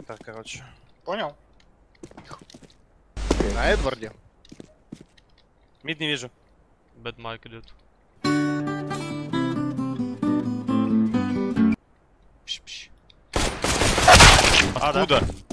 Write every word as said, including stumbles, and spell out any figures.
центр, короче. Понял? На Эдварде. Мид не вижу. Бэд Майк идет. А, да? Откуда?